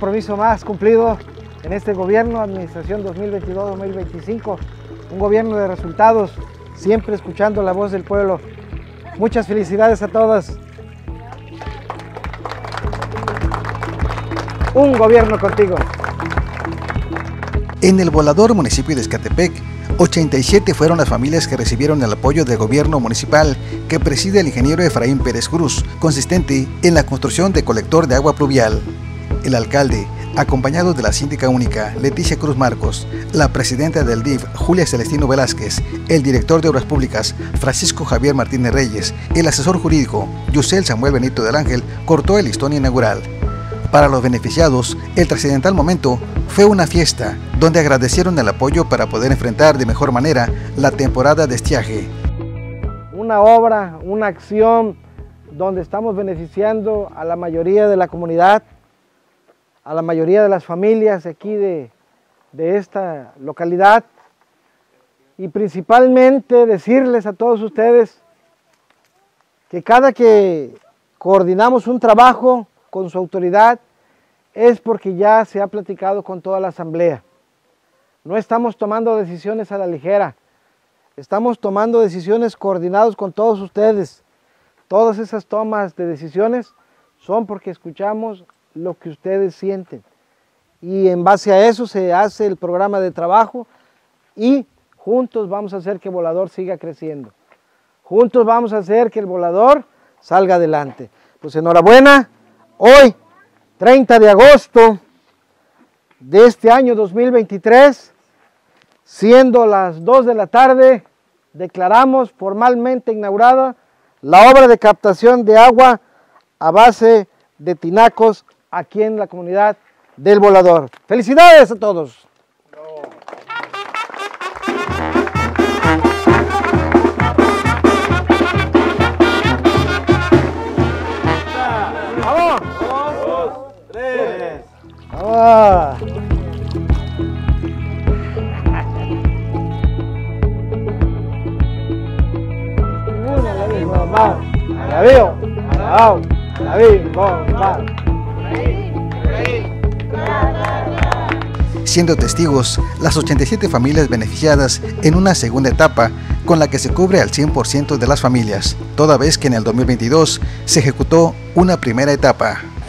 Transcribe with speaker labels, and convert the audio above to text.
Speaker 1: compromiso más cumplido en este gobierno, administración 2022-2025, un gobierno de resultados, siempre escuchando la voz del pueblo. Muchas felicidades a todas. Un gobierno contigo.
Speaker 2: En el Volador, municipio de Ixcatepec, 87 fueron las familias que recibieron el apoyo del gobierno municipal que preside el ingeniero Efraín Pérez Cruz, consistente en la construcción de colector de agua pluvial. El alcalde, acompañado de la síndica única Leticia Cruz Marcos, la presidenta del DIF Julia Celestino Velázquez, el director de Obras Públicas Francisco Javier Martínez Reyes, el asesor jurídico Yusel Samuel Benito del Ángel, cortó el listón inaugural. Para los beneficiados, el trascendental momento fue una fiesta donde agradecieron el apoyo para poder enfrentar de mejor manera la temporada de estiaje.
Speaker 1: Una obra, una acción donde estamos beneficiando a la mayoría de la comunidad, a la mayoría de las familias aquí de esta localidad, y principalmente decirles a todos ustedes que cada que coordinamos un trabajo con su autoridad es porque ya se ha platicado con toda la asamblea. No estamos tomando decisiones a la ligera, estamos tomando decisiones coordinadas con todos ustedes. Todas esas tomas de decisiones son porque escuchamos lo que ustedes sienten, y en base a eso se hace el programa de trabajo, y juntos vamos a hacer que Volador siga creciendo, juntos vamos a hacer que el Volador salga adelante. Pues enhorabuena, hoy 30 de agosto de este año 2023, siendo las 2 de la tarde, declaramos formalmente inaugurada la obra de captación de agua a base de tinacos aquí en la comunidad del Volador. ¡Felicidades a todos! ¡Vamos! 2, 3. ¡Vamos! La veo, la veo,
Speaker 2: siendo testigos las 87 familias beneficiadas en una segunda etapa con la que se cubre al 100% de las familias, toda vez que en el 2022 se ejecutó una primera etapa.